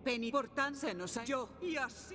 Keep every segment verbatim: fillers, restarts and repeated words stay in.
Penny, por tan se nos halló, y así...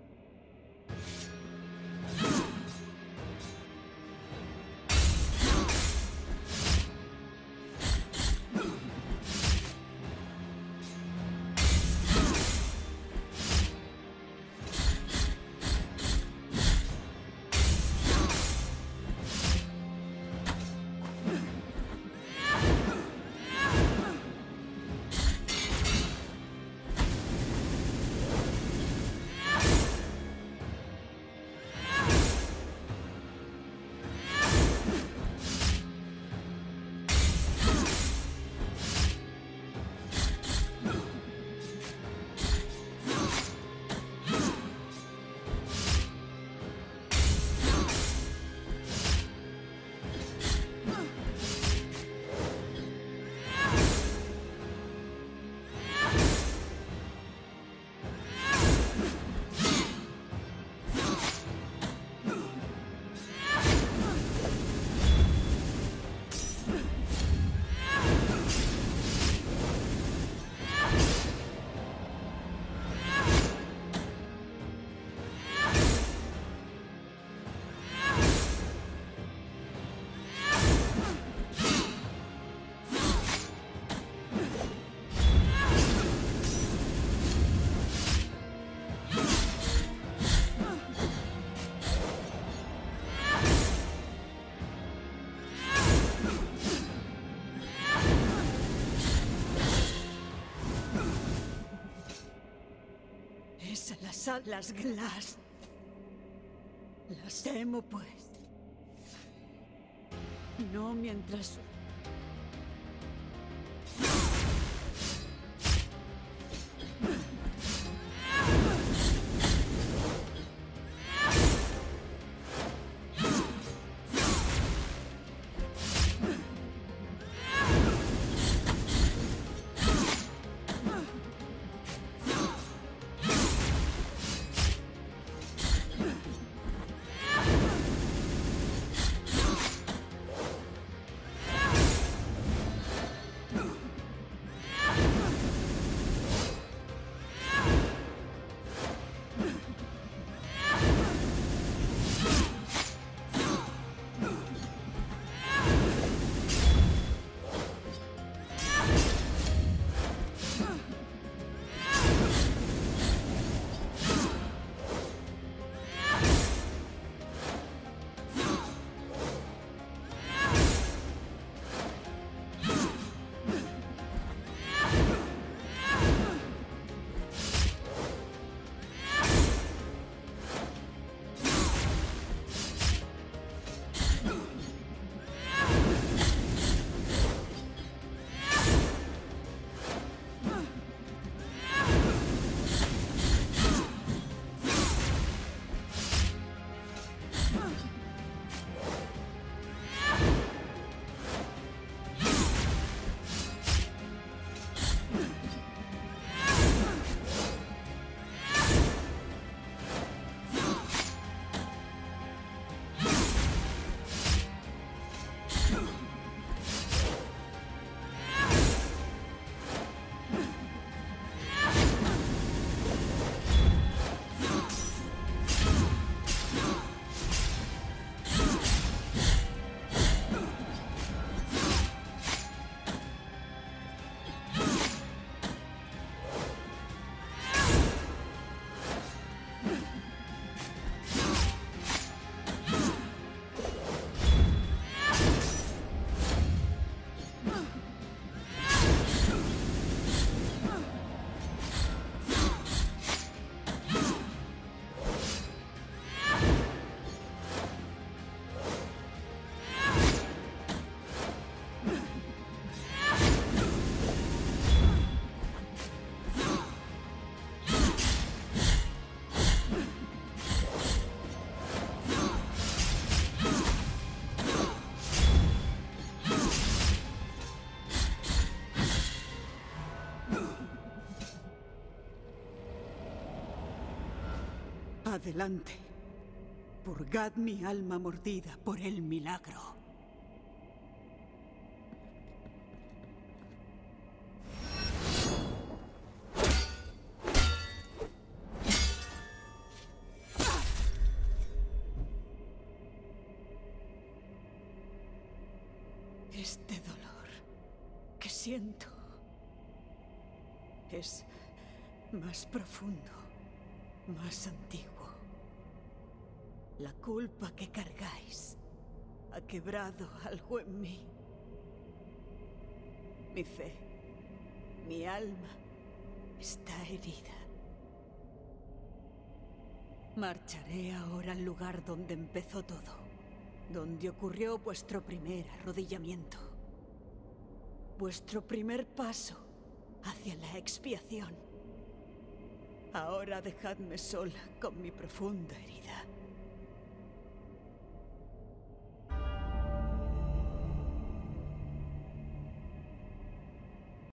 Las alas Glass. Las temo, pues. No mientras... Adelante. Purgad mi alma mordida por el milagro. que siento es más profundo, más antiguo. La culpa que cargáis ha quebrado algo en mí. Mi fe, mi alma está herida. Marcharé ahora al lugar donde empezó todo, donde ocurrió vuestro primer arrodillamiento, vuestro primer paso hacia la expiación. Ahora dejadme sola con mi profunda herida.